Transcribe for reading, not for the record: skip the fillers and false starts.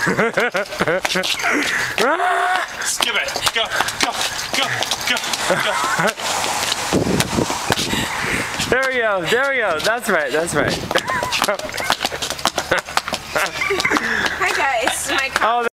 Skip it. Go, go, go, go, go. There we go, there we go. That's right, that's right. Hi guys, my